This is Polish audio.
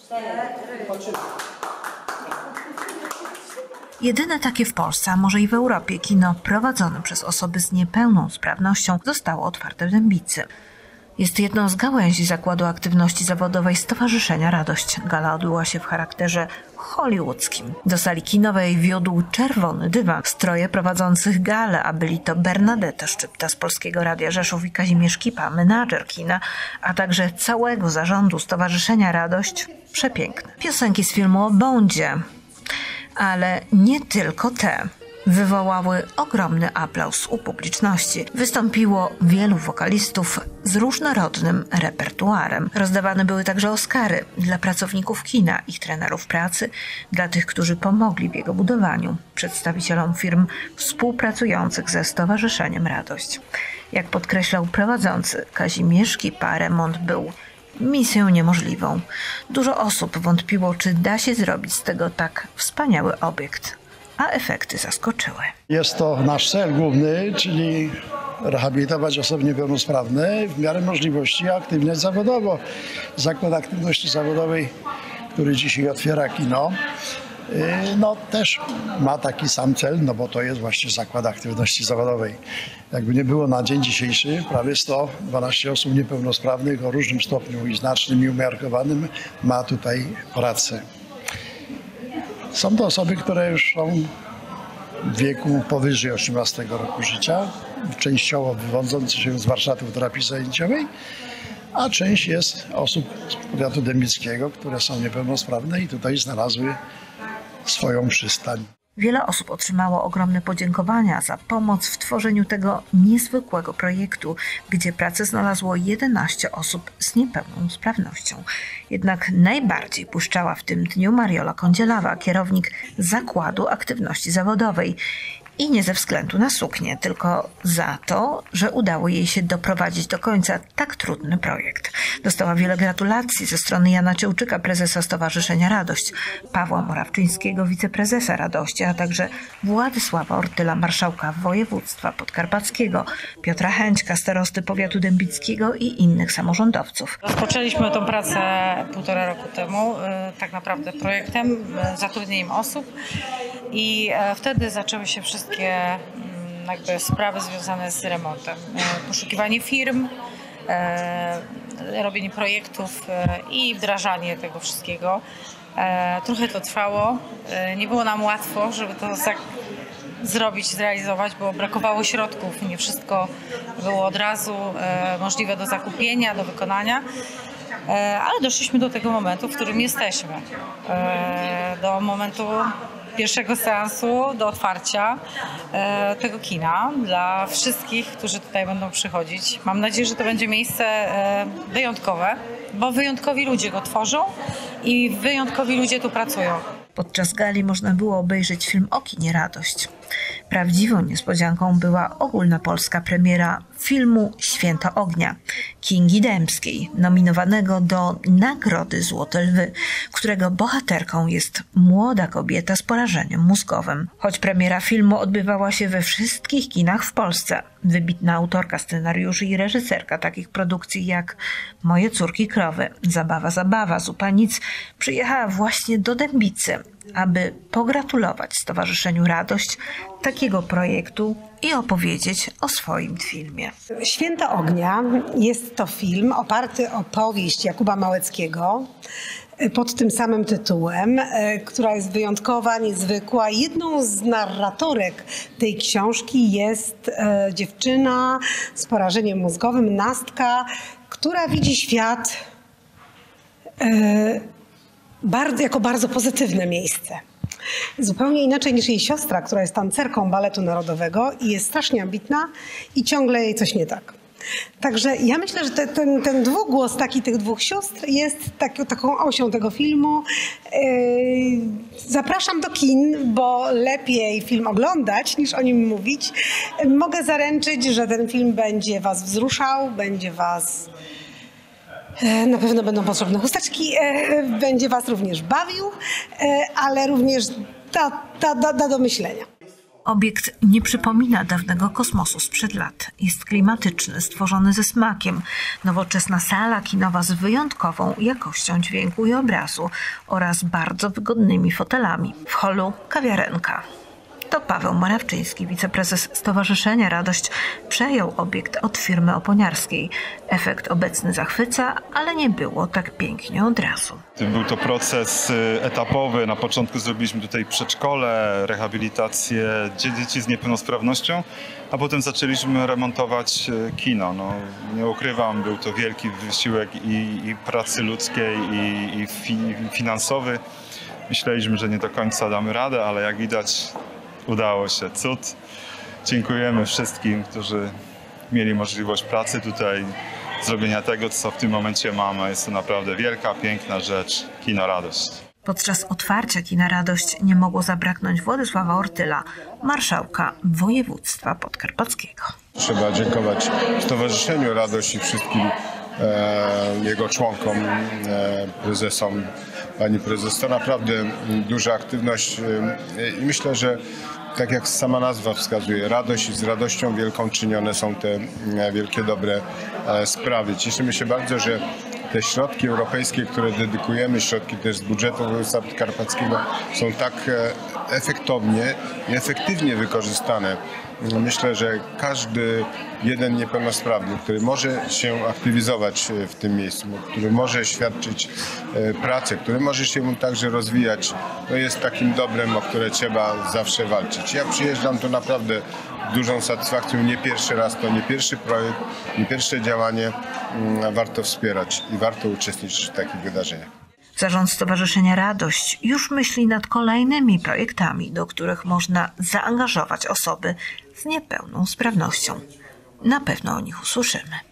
Jedyne takie w Polsce, a może i w Europie, kino prowadzone przez osoby z niepełną sprawnością zostało otwarte w Dębicy. Jest jedną z gałęzi Zakładu Aktywności Zawodowej Stowarzyszenia Radość. Gala odbyła się w charakterze hollywoodzkim. Do sali kinowej wiódł czerwony dywan. Stroje prowadzących galę, a byli to Bernadetta Szczypta z Polskiego Radia Rzeszów i Kazimierz Kipa, menadżer kina, a także całego zarządu Stowarzyszenia Radość, przepiękne. Piosenki z filmu o Bondzie, ale nie tylko te, wywołały ogromny aplauz u publiczności. Wystąpiło wielu wokalistów z różnorodnym repertuarem. Rozdawane były także Oscary dla pracowników kina, ich trenerów pracy, dla tych, którzy pomogli w jego budowaniu, przedstawicielom firm współpracujących ze Stowarzyszeniem Radość. Jak podkreślał prowadzący Kazimierz Kipa, remont był misją niemożliwą. Dużo osób wątpiło, czy da się zrobić z tego tak wspaniały obiekt, a efekty zaskoczyły. Jest to nasz cel główny, czyli rehabilitować osoby niepełnosprawne w miarę możliwości, aktywniać zawodowo. Zakład Aktywności Zawodowej, który dzisiaj otwiera kino, też ma taki sam cel, bo to jest właśnie Zakład Aktywności Zawodowej. Jakby nie było, na dzień dzisiejszy prawie 112 osób niepełnosprawnych o różnym stopniu i znacznym i umiarkowanym ma tutaj pracę. Są to osoby, które już są w wieku powyżej 18 roku życia, częściowo wywodzące się z warsztatów terapii zajęciowej, a część jest osób z powiatu dębickiego, które są niepełnosprawne i tutaj znalazły swoją przystań. Wiele osób otrzymało ogromne podziękowania za pomoc w tworzeniu tego niezwykłego projektu, gdzie pracę znalazło 11 osób z niepełną sprawnością. Jednak najbardziej błyszczała w tym dniu Mariola Kądzielawa, kierownik Zakładu Aktywności Zawodowej. I nie ze względu na suknię, tylko za to, że udało jej się doprowadzić do końca tak trudny projekt. Dostała wiele gratulacji ze strony Jana Ciołczyka, prezesa Stowarzyszenia Radość, Pawła Morawczyńskiego, wiceprezesa Radości, a także Władysława Ortyla, marszałka województwa podkarpackiego, Piotra Chęćka, starosty powiatu dębickiego i innych samorządowców. Rozpoczęliśmy tą pracę 1,5 roku temu, tak naprawdę projektem, zatrudnieniem osób i wtedy zaczęły się wszystkie sprawy związane z remontem. Poszukiwanie firm, robienie projektów i wdrażanie tego wszystkiego. Trochę to trwało. Nie było nam łatwo, żeby to zrobić, zrealizować, bo brakowało środków. Nie wszystko było od razu możliwe do zakupienia, do wykonania. Ale doszliśmy do tego momentu, w którym jesteśmy. Do momentu pierwszego seansu, do otwarcia tego kina dla wszystkich, którzy tutaj będą przychodzić. Mam nadzieję, że to będzie miejsce wyjątkowe, bo wyjątkowi ludzie go tworzą i wyjątkowi ludzie tu pracują. Podczas gali można było obejrzeć film o kinie Radość. Prawdziwą niespodzianką była ogólnopolska premiera filmu Święto Ognia Kingi Dębskiej, nominowanego do Nagrody Złote Lwy, którego bohaterką jest młoda kobieta z porażeniem mózgowym. Choć premiera filmu odbywała się we wszystkich kinach w Polsce, wybitna autorka scenariuszy i reżyserka takich produkcji jak Moje córki krowy, Zabawa, Zupa nic, przyjechała właśnie do Dębicy, aby pogratulować Stowarzyszeniu Radość takiego projektu i opowiedzieć o swoim filmie. Święto Ognia jest to film oparty o powieść Jakuba Małeckiego pod tym samym tytułem, która jest wyjątkowa, niezwykła. Jedną z narratorek tej książki jest dziewczyna z porażeniem mózgowym, Nastka, która widzi świat jako bardzo pozytywne miejsce. Zupełnie inaczej niż jej siostra, która jest tancerką baletu narodowego i jest strasznie ambitna i ciągle jej coś nie tak. Także ja myślę, że ten dwugłos tych dwóch sióstr jest taką osią tego filmu. Zapraszam do kin, bo lepiej film oglądać niż o nim mówić. Mogę zaręczyć, że ten film będzie was wzruszał, będzie was... Na pewno będą potrzebne chusteczki, będzie was również bawił, ale również da do myślenia. Obiekt nie przypomina dawnego kosmosu sprzed lat. Jest klimatyczny, stworzony ze smakiem. Nowoczesna sala kinowa z wyjątkową jakością dźwięku i obrazu oraz bardzo wygodnymi fotelami. W holu kawiarenka. To Paweł Morawczyński, wiceprezes Stowarzyszenia Radość, przejął obiekt od firmy oponiarskiej. Efekt obecny zachwyca, ale nie było tak pięknie od razu. Był to proces etapowy. Na początku zrobiliśmy tutaj przedszkole, rehabilitację dzieci z niepełnosprawnością, a potem zaczęliśmy remontować kino. No, nie ukrywam, był to wielki wysiłek i pracy ludzkiej, i finansowy. Myśleliśmy, że nie do końca damy radę, ale jak widać, udało się. Cud. Dziękujemy wszystkim, którzy mieli możliwość pracy tutaj, zrobienia tego, co w tym momencie mamy. Jest to naprawdę wielka, piękna rzecz. Kino Radość. Podczas otwarcia Kina Radość nie mogło zabraknąć Władysława Ortyla, marszałka województwa podkarpackiego. Trzeba dziękować Stowarzyszeniu Radość i wszystkim jego członkom, prezesom, pani prezes. To naprawdę duża aktywność i myślę, że tak jak sama nazwa wskazuje, radość i z radością wielką czynione są te wielkie, dobre sprawy. Cieszymy się bardzo, że te środki europejskie, które dedykujemy, środki też z budżetu województwa podkarpackiego są tak efektownie i efektywnie wykorzystane. Myślę, że każdy jeden niepełnosprawny, który może się aktywizować w tym miejscu, który może świadczyć pracę, który może się mu także rozwijać, no jest takim dobrem, o które trzeba zawsze walczyć. Ja przyjeżdżam tu naprawdę dużą satysfakcją, nie pierwszy raz, to nie pierwszy projekt, nie pierwsze działanie. Warto wspierać i warto uczestniczyć w takich wydarzeniach. Zarząd Stowarzyszenia Radość już myśli nad kolejnymi projektami, do których można zaangażować osoby z niepełną sprawnością. Na pewno o nich usłyszymy.